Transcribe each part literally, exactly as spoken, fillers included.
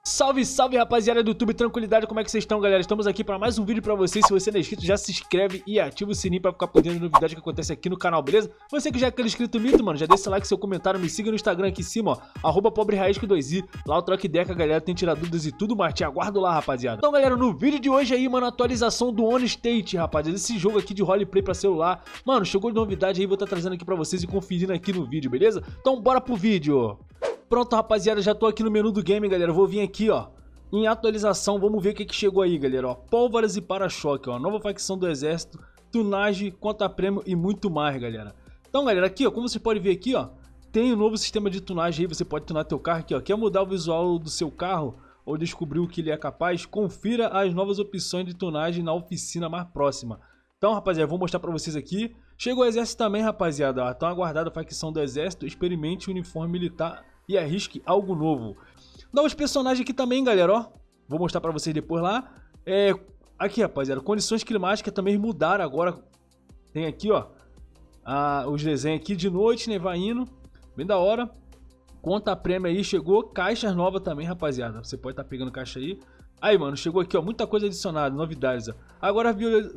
Salve, salve, rapaziada do YouTube, tranquilidade, como é que vocês estão, galera? Estamos aqui para mais um vídeo pra vocês. Se você não é inscrito, já se inscreve e ativa o sininho pra ficar por dentro de novidades que acontecem aqui no canal, beleza? Você que já é aquele inscrito mito, mano, já deixa seu like, seu comentário, me siga no Instagram aqui em cima, ó, arroba pobre com dois i. Lá o troca ideia com a galera, tem tirar dúvidas e tudo mais, te aguardo lá, rapaziada. Então, galera, no vídeo de hoje aí, mano, atualização do On State, rapaziada, esse jogo aqui de roleplay pra celular. Mano, chegou de novidade aí, vou estar trazendo aqui pra vocês e conferindo aqui no vídeo, beleza? Então, bora pro vídeo. Pronto, rapaziada, já tô aqui no menu do game, galera, eu vou vir aqui, ó, em atualização, vamos ver o que, que chegou aí, galera, ó. Pólvoras e para-choque, ó. Nova facção do exército, tunagem, conta-prêmio e muito mais, galera. Então, galera, aqui, ó, como você pode ver aqui, ó, tem um novo sistema de tunagem aí. Você pode tunar teu carro aqui, ó. Quer mudar o visual do seu carro ou descobrir o que ele é capaz? Confira as novas opções de tunagem na oficina mais próxima. Então, rapaziada, vou mostrar pra vocês aqui. Chegou o exército também, rapaziada, ó. Tão aguardada a facção do exército. Experimente o uniforme militar e arrisque algo novo. Novos personagens aqui também, galera, ó. Vou mostrar pra vocês depois lá. É, aqui, rapaziada, condições climáticas também mudaram agora. Tem aqui, ó, a, os desenhos aqui de noite, nevaindo. Bem da hora. Conta prêmio aí, chegou. Caixas novas também, rapaziada. Você pode estar tá pegando caixa aí. Aí, mano, chegou aqui, ó, muita coisa adicionada, novidades, ó. Agora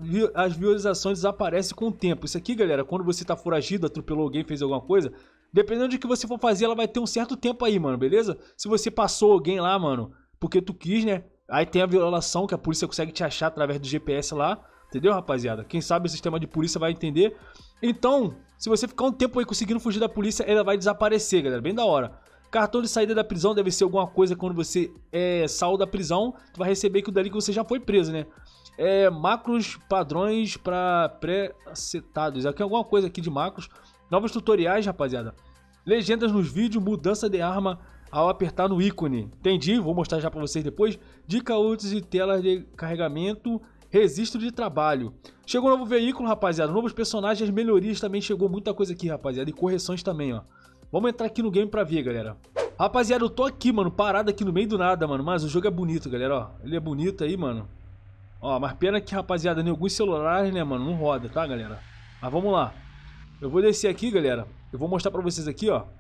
as visualizações desaparecem com o tempo. Isso aqui, galera, quando você tá foragido, atropelou alguém, fez alguma coisa, dependendo de que você for fazer, ela vai ter um certo tempo aí, mano, beleza? Se você passou alguém lá, mano, porque tu quis, né? Aí tem a violação, que a polícia consegue te achar através do G P S lá. Entendeu, rapaziada? Quem sabe o sistema de polícia vai entender. Então, se você ficar um tempo aí conseguindo fugir da polícia, ela vai desaparecer, galera. Bem da hora. Cartão de saída da prisão deve ser alguma coisa quando você é, saiu da prisão. Tu vai receber aquilo dali que você já foi preso, né? É, macros padrões para pré-acetados. Aqui é alguma coisa aqui de macros. Novos tutoriais, rapaziada. Legendas nos vídeos, mudança de arma ao apertar no ícone. Entendi, vou mostrar já pra vocês depois. Dica úteis e telas de carregamento, registro de trabalho. Chegou um novo veículo, rapaziada, novos personagens, melhorias também, chegou muita coisa aqui, rapaziada, e correções também, ó. Vamos entrar aqui no game pra ver, galera. Rapaziada, eu tô aqui, mano, parado aqui no meio do nada, mano, mas o jogo é bonito, galera, ó. Ele é bonito aí, mano. Ó, mas pena que, rapaziada, em alguns celulares, né, mano, não roda, tá, galera? Mas vamos lá. Eu vou descer aqui, galera. Eu vou mostrar pra vocês aqui, ó.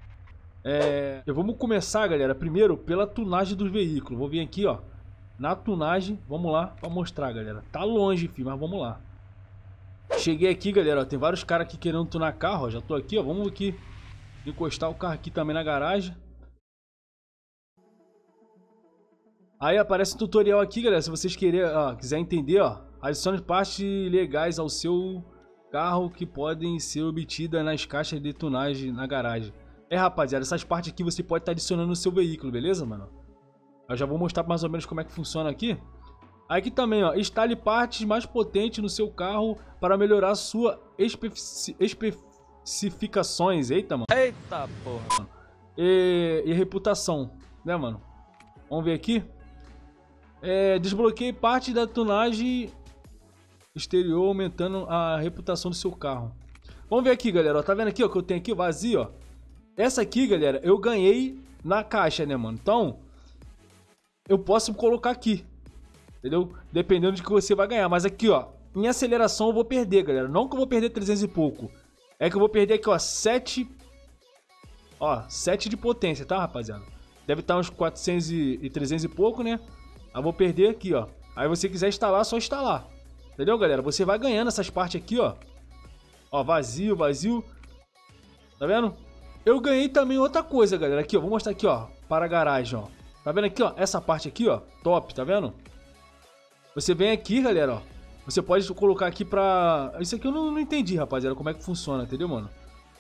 É... Eu vamos começar, galera, primeiro pela tunagem dos veículos. Vou vir aqui, ó, na tunagem. Vamos lá pra mostrar, galera. Tá longe, filho, mas vamos lá. Cheguei aqui, galera, ó. Tem vários caras aqui querendo tunar carro, ó. Já tô aqui, ó. Vamos aqui encostar o carro aqui também na garagem. Aí aparece um tutorial aqui, galera. Se vocês querem, ó, quiser entender, ó, adicione partes legais ao seu carro que podem ser obtidas nas caixas de tunagem na garagem. É, rapaziada, essas partes aqui você pode estar adicionando no seu veículo, beleza, mano? Eu já vou mostrar mais ou menos como é que funciona aqui. Aqui também, ó, instale partes mais potentes no seu carro para melhorar sua especi especificações. Eita, mano. Eita, porra, mano. E, e reputação, né, mano? Vamos ver aqui. É, desbloqueie parte da tunagem exterior, aumentando a reputação do seu carro. Vamos ver aqui, galera, ó, tá vendo aqui, ó, que eu tenho aqui vazio, ó. Essa aqui, galera, eu ganhei na caixa, né, mano? Então, eu posso colocar aqui, entendeu? Dependendo de que você vai ganhar. Mas aqui, ó, em aceleração eu vou perder, galera. Não que eu vou perder trezentos e pouco. É que eu vou perder aqui, ó, sete... Ó, sete de potência, tá, rapaziada? Deve estar uns quatrocentos e trezentos e pouco, né? Aí eu vou perder aqui, ó. Aí você quiser instalar, é só instalar. Entendeu, galera? Você vai ganhando essas partes aqui, ó. Ó, vazio, vazio. Tá vendo? Eu ganhei também outra coisa, galera. Aqui, ó. Vou mostrar aqui, ó. Para a garagem, ó. Tá vendo aqui, ó? Essa parte aqui, ó. Top, tá vendo? Você vem aqui, galera, ó. Você pode colocar aqui pra... Isso aqui eu não, não entendi, rapaziada. Como é que funciona, entendeu, mano?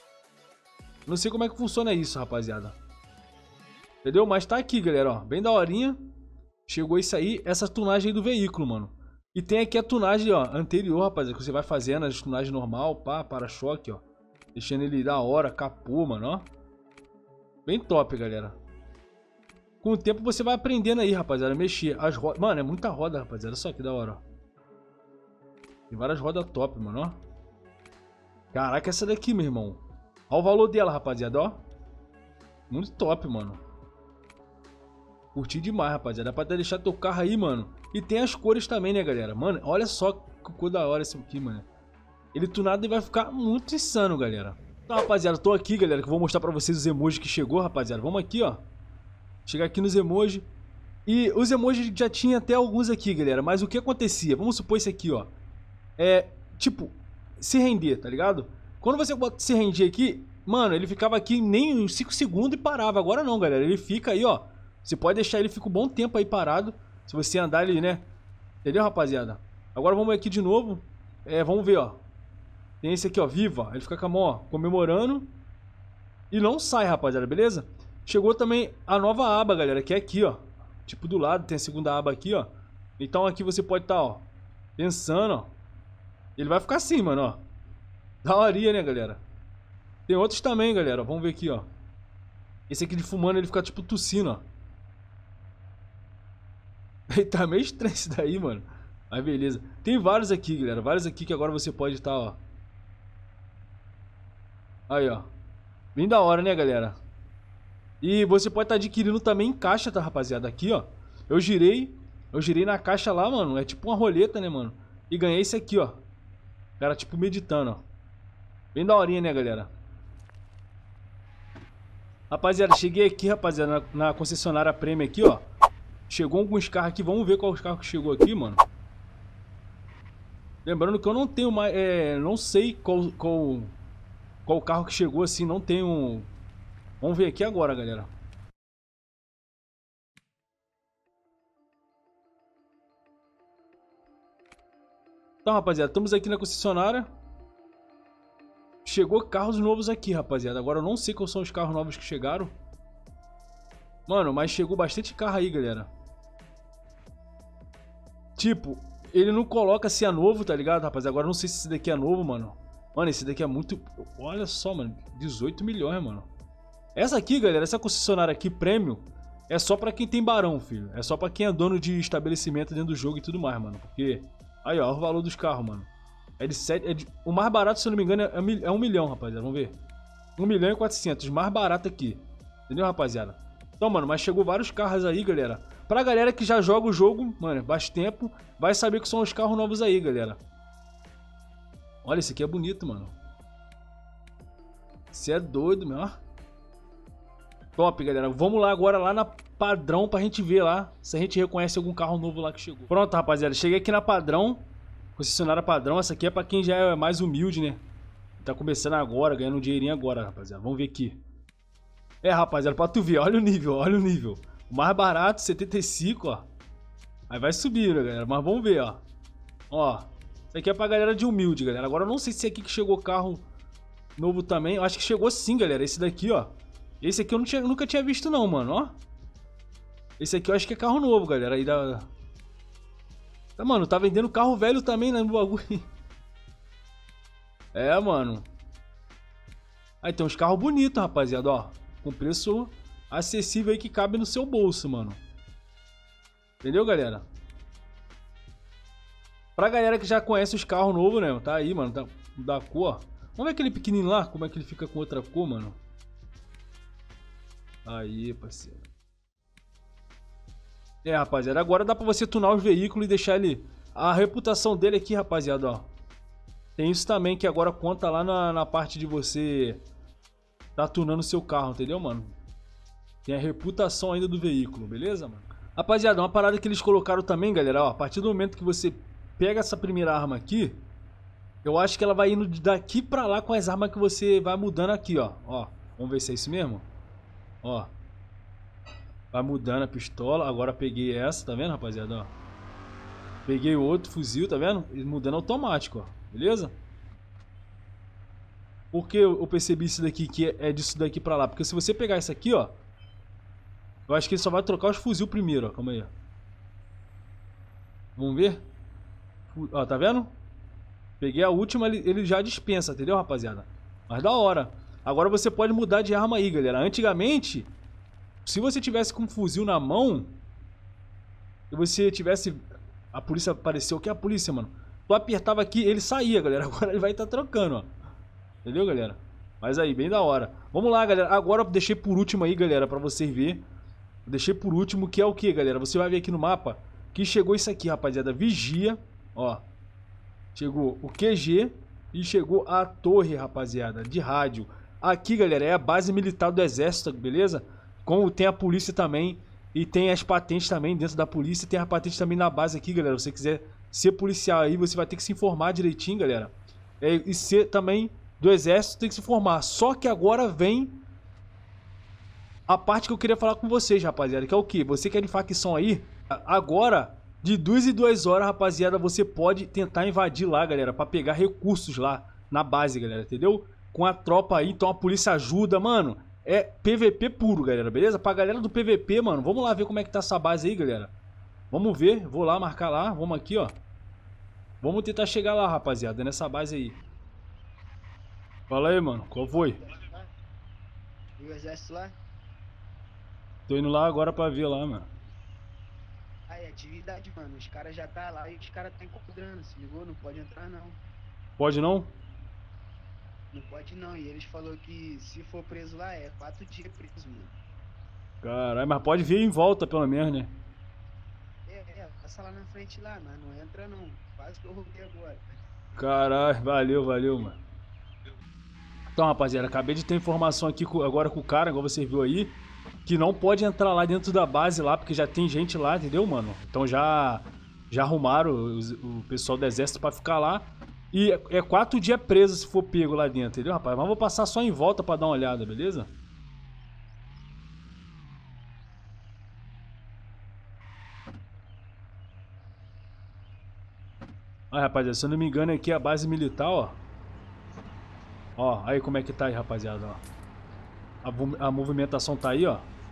Não sei como é que funciona isso, rapaziada. Entendeu? Mas tá aqui, galera, ó. Bem daorinha. Chegou isso aí. Essa tunagem aí do veículo, mano. E tem aqui a tunagem, ó, anterior, rapaziada, que você vai fazendo, a tunagem normal, pá, para-choque, ó. Deixando ele da hora, capô, mano, ó. Bem top, galera. Com o tempo você vai aprendendo aí, rapaziada, a mexer as rodas. Mano, é muita roda, rapaziada, olha só que da hora, ó. Tem várias rodas top, mano, ó. Caraca, essa daqui, meu irmão. Olha o valor dela, rapaziada, ó. Muito top, mano. Curti demais, rapaziada. Dá pra deixar teu carro aí, mano. E tem as cores também, né, galera? Mano, olha só que cor da hora esse aqui, mano. Ele tunado e vai ficar muito insano, galera. Então, rapaziada, tô aqui, galera, que eu vou mostrar pra vocês os emojis que chegou, rapaziada. Vamos aqui, ó. Chegar aqui nos emojis. E os emojis já tinha até alguns aqui, galera. Mas o que acontecia? Vamos supor esse aqui, ó. É, tipo, se render, tá ligado? Quando você bota se render aqui, mano, ele ficava aqui nem uns cinco segundos e parava. Agora não, galera. Ele fica aí, ó. Você pode deixar ele ficar um bom tempo aí parado. Se você andar ali, né? Entendeu, rapaziada? Agora vamos aqui de novo. É, vamos ver, ó. Tem esse aqui, ó, viva. Ele fica com a mão, ó, comemorando. E não sai, rapaziada, beleza? Chegou também a nova aba, galera, que é aqui, ó. Tipo, do lado, tem a segunda aba aqui, ó. Então aqui você pode estar, tá, ó, pensando, ó. Ele vai ficar assim, mano, ó. Da horinha, né, galera? Tem outros também, galera. Vamos ver aqui, ó. Esse aqui de fumando, ele fica tipo tossindo, ó. Ele tá meio estranho isso daí, mano. Mas beleza. Tem vários aqui, galera. Vários aqui que agora você pode estar, ó. Aí, ó. Bem da hora, né, galera? E você pode estar adquirindo também em caixa, tá, rapaziada? Aqui, ó. Eu girei. Eu girei na caixa lá, mano. É tipo uma roleta, né, mano? E ganhei esse aqui, ó. Cara, tipo meditando, ó. Bem da horinha, né, galera? Rapaziada, cheguei aqui, rapaziada, na, na concessionária Prêmio aqui, ó. Chegou alguns carros aqui. Vamos ver qual os carros que chegou aqui, mano. Lembrando que eu não tenho mais... É, não sei qual, qual, qual carro que chegou assim. Não tenho... Vamos ver aqui agora, galera. Então, rapaziada, estamos aqui na concessionária. Chegou carros novos aqui, rapaziada. Agora eu não sei quais são os carros novos que chegaram. Mano, mas chegou bastante carro aí, galera. Tipo, ele não coloca se é novo, tá ligado, rapaziada? Agora eu não sei se esse daqui é novo, mano. Mano, esse daqui é muito... Olha só, mano. dezoito milhões, mano. Essa aqui, galera, essa concessionária aqui, Prêmio, é só pra quem tem barão, filho. É só pra quem é dono de estabelecimento dentro do jogo e tudo mais, mano. Porque... Aí, ó, o valor dos carros, mano. É de sete... É de... O mais barato, se eu não me engano, é, é um milhão, rapaziada. Vamos ver. um milhão e quatrocentos. Mais barato aqui. Entendeu, rapaziada? Então, mano, mas chegou vários carros aí, galera. Pra galera que já joga o jogo, mano, bastante tempo, vai saber que são os carros novos aí, galera. Olha, esse aqui é bonito, mano. Você é doido, meu. Ó. Top, galera. Vamos lá agora, lá na Padrão, pra gente ver lá se a gente reconhece algum carro novo lá que chegou. Pronto, rapaziada. Cheguei aqui na Padrão. Concessionária Padrão. Essa aqui é pra quem já é mais humilde, né? Tá começando agora, ganhando um dinheirinho agora, rapaziada. Vamos ver aqui. É, rapaziada, pra tu ver. Olha o nível, olha o nível. O mais barato, setenta e cinco, ó. Aí vai subir, né, galera? Mas vamos ver, ó. Ó. Isso aqui é pra galera de humilde, galera. Agora eu não sei se é aqui que chegou carro novo também. Eu acho que chegou sim, galera. Esse daqui, ó. Esse aqui eu não tinha, nunca tinha visto não, mano, ó. Esse aqui eu acho que é carro novo, galera. Aí da... Tá, mano, tá vendendo carro velho também, né, no bagulho. É, mano. Aí tem uns carros bonitos, rapaziada, ó. Com preço acessível aí que cabe no seu bolso, mano. Entendeu, galera? Pra galera que já conhece os carros novos, né? Tá aí, mano. Tá da cor. Vamos ver aquele pequenininho lá, como é que ele fica com outra cor, mano. Aí, parceiro. É, rapaziada. Agora dá pra você tunar os veículos e deixar ele... A reputação dele aqui, rapaziada, ó. Tem isso também que agora conta lá na, na parte de você... Tá tunando seu carro, entendeu, mano? Tem a reputação ainda do veículo, beleza, mano? Rapaziada, uma parada que eles colocaram também, galera, ó. A partir do momento que você pega essa primeira arma aqui, eu acho que ela vai indo daqui pra lá com as armas que você vai mudando aqui, ó. Ó, vamos ver se é isso mesmo? Ó. Vai mudando a pistola. Agora peguei essa, tá vendo, rapaziada, ó. Peguei outro fuzil, tá vendo? Mudando automático, ó. Beleza? Por que eu percebi isso daqui, que é disso daqui pra lá? Porque se você pegar isso aqui, ó, eu acho que ele só vai trocar os fuzil primeiro, ó. Calma aí, ó. Vamos ver? Ó, tá vendo? Peguei a última, ele, ele já dispensa, entendeu, rapaziada? Mas da hora. Agora você pode mudar de arma aí, galera. Antigamente, se você tivesse com um fuzil na mão, e você tivesse... A polícia apareceu. O que é a polícia, mano? Tu apertava aqui, ele saía, galera. Agora ele vai estar trocando, ó. Entendeu, galera? Mas aí, bem da hora. Vamos lá, galera. Agora eu deixei por último aí, galera, pra vocês verem. Deixei por último, que é o que, galera? Você vai ver aqui no mapa que chegou isso aqui, rapaziada. Vigia, ó. Chegou o Q G e chegou a torre, rapaziada, de rádio. Aqui, galera, é a base militar do exército, beleza? Como tem a polícia também. E tem as patentes também dentro da polícia. Tem as patentes também na base aqui, galera. Se você quiser ser policial aí, você vai ter que se informar direitinho, galera. É, e ser também do exército, tem que se informar. Só que agora vem a parte que eu queria falar com vocês, rapaziada. Que é o quê? Você que é de facção aí, agora, de duas em duas horas, rapaziada, você pode tentar invadir lá, galera, pra pegar recursos lá na base, galera, entendeu? Com a tropa aí, então a polícia ajuda, mano. É P V P puro, galera, beleza? Pra galera do P V P, mano, vamos lá ver como é que tá essa base aí, galera. Vamos ver, vou lá marcar lá, vamos aqui, ó. Vamos tentar chegar lá, rapaziada, nessa base aí. Fala aí, mano, qual foi? E o exército lá? Tô indo lá agora pra ver lá, mano. Aí, atividade, mano. Os caras já tá lá e os caras tá encontrando, se ligou? Não pode entrar, não. Pode não? Não pode, não. E eles falou que se for preso lá, é quatro dias preso, mano. Caralho, mas pode vir em volta, pelo menos, né? É, é, passa lá na frente lá, mas não entra, não. Quase que eu roubei agora. Caralho, valeu, valeu, mano. Então, rapaziada, acabei de ter informação aqui com, agora com o cara, igual você viu aí, que não pode entrar lá dentro da base lá, porque já tem gente lá, entendeu, mano? Então já já arrumaram os, o pessoal do exército pra ficar lá. E é, é quatro dias preso se for pego lá dentro, entendeu, rapaz? Mas vou passar só em volta pra dar uma olhada, beleza? Aí, rapaziada, se eu não me engano, aqui é a base militar, ó. Ó, aí como é que tá aí, rapaziada, ó. A, a movimentação tá aí, ó.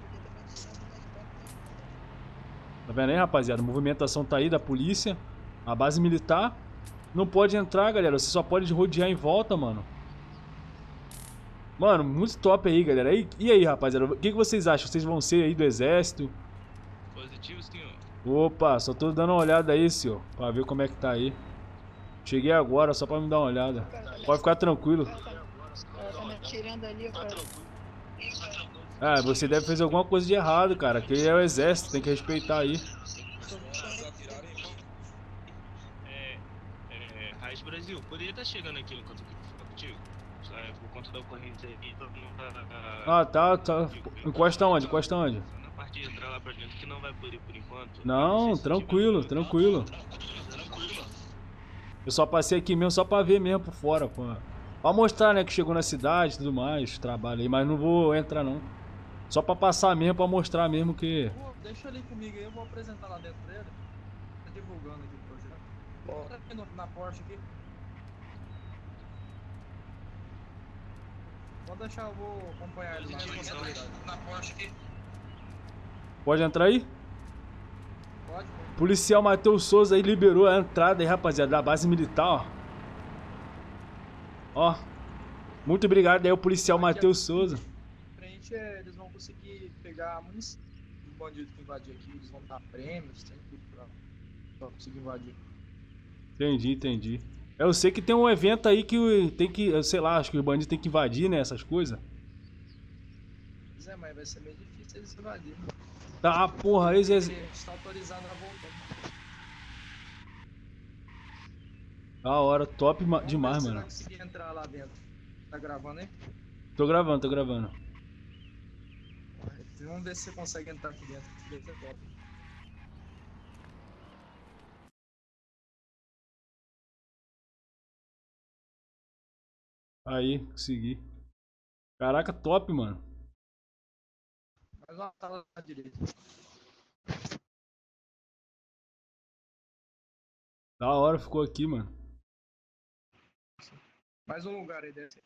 Tá vendo aí, rapaziada? A movimentação tá aí da polícia. A base militar. Não pode entrar, galera. Você só pode rodear em volta, mano. Mano, muito top aí, galera. E, e aí, rapaziada? O que, que vocês acham? Vocês vão ser aí do exército? Positivo, senhor. Opa, só tô dando uma olhada aí, senhor. Pra ver como é que tá aí. Cheguei agora, só pra me dar uma olhada. Pode ficar tranquilo. Tá me atirando ali, cara. Ah, você deve fazer alguma coisa de errado, cara. Que é o exército, tem que respeitar aí. É, é, Raiz Brasil, poderia estar chegando aqui enquanto eu ficar contigo? Sabe, por conta da ocorrência aí, todo mundo tá... Ah, tá, tá. Encosta onde? Encosta onde? Só na parte de entrar lá pra dentro que não vai poder por enquanto. Não, sei se tranquilo, tiver- tranquilo. Eu só passei aqui mesmo só pra ver mesmo por fora, pô. Pra mostrar, né, que chegou na cidade e tudo mais, trabalho aí, mas não vou entrar não. Só pra passar mesmo, pra mostrar mesmo que... Pô, deixa ele comigo aí, eu vou apresentar lá dentro dele. Tá divulgando aqui o projeto. Bora aqui no- na Porsche aqui. Pode deixar, eu vou acompanhar ele lá. Na Porsche aqui. Pode entrar aí? Pode, pô. Policial Matheus Souza aí liberou a entrada aí, rapaziada, da base militar, ó. Ó. Muito obrigado aí ao policial Matheus Souza. Frente, é, eles vão conseguir pegar a munição dos bandidos que invadir aqui. Eles vão dar prêmios, tem tudo pra, pra conseguir invadir. Entendi, entendi. Eu sei que tem um evento aí que tem que, eu sei lá, acho que os bandidos tem que invadir, né, essas coisas. Pois é, mas vai ser meio difícil eles invadirem. Tá, porra, eles... Eles estão autorizados a voltar. Da hora, top ma- Vamos demais, ver se mano. vai conseguir entrar lá dentro. Tá gravando aí? Tô gravando, tô gravando. Vamos ver se você consegue entrar aqui dentro. Deve ser top. Aí, consegui. Caraca, top, mano. Mais uma sala à direita. Da hora ficou aqui, mano. Mais um lugar aí dentro.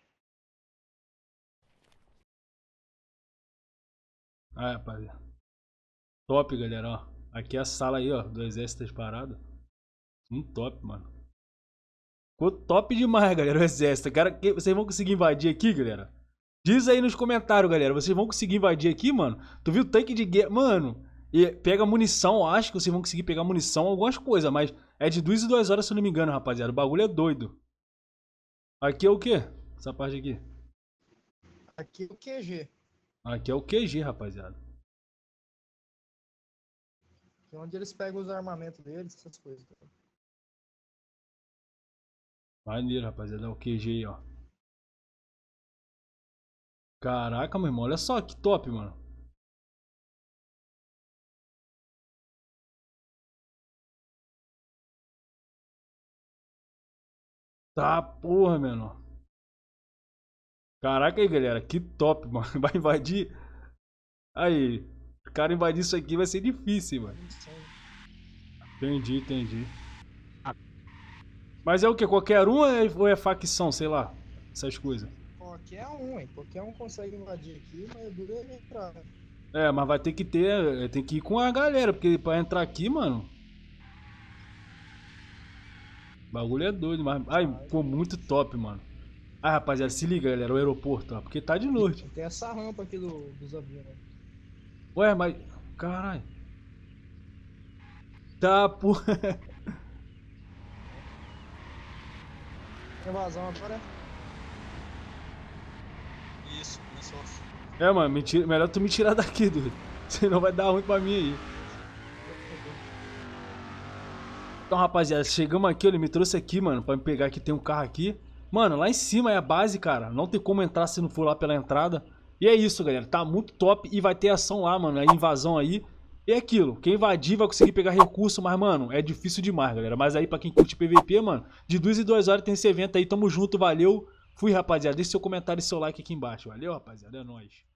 Ah, rapaziada. Top, galera, ó. Aqui é a sala aí, ó, do exército das paradas. Muito top, mano. Ficou top demais, galera, o exército. Cara, que- vocês vão conseguir invadir aqui, galera? Diz aí nos comentários, galera. Vocês vão conseguir invadir aqui, mano? Tu viu o tanque de guerra? Mano, e pega munição. Acho que vocês vão conseguir pegar munição, algumas coisas. Mas é de duas em duas horas, se eu não me engano, rapaziada. O bagulho é doido. Aqui é o quê? Essa parte aqui. Aqui é o Q G. Aqui é o Q G, rapaziada. Que é onde eles pegam os armamentos deles, essas coisas. Maneiro, rapaziada. É o Q G aí, ó. Caraca, meu irmão. Olha só que top, mano. Tá, porra, menor. Caraca aí, galera. Que top, mano. Vai invadir. Aí. O cara invadir isso aqui vai ser difícil, mano. Entendi, entendi. Mas é o que? Qualquer um ou é, ou é facção, sei lá? Essas coisas. Qualquer um, hein? Qualquer um consegue invadir aqui, mas é duro ele entrar, né? É, mas vai ter que ter. Tem que ir com a galera, porque pra entrar aqui, mano. O bagulho é doido, mas. Ai, ficou muito top, mano. Ah, rapaziada, se liga, galera, o aeroporto, ó. Porque tá de noite. Tem essa rampa aqui do, dos aviões, né? Ué, mas. Caralho. Tá, porra. Invasão agora. Isso, começou. É, mano, me tira- melhor tu me tirar daqui, doido. Senão vai dar ruim pra mim aí. Então, rapaziada, chegamos aqui, ele me trouxe aqui, mano, pra me pegar aqui, tem um carro aqui. Mano, lá em cima é a base, cara. Não tem como entrar se não for lá pela entrada. E é isso, galera. Tá muito top e vai ter ação lá, mano. A invasão aí. E é aquilo. Quem invadir vai conseguir pegar recurso, mas, mano, é difícil demais, galera. Mas aí, pra quem curte P V P, mano, de duas em duas horas tem esse evento aí. Tamo junto, valeu. Fui, rapaziada. Deixa seu comentário e seu like aqui embaixo. Valeu, rapaziada. É nóis.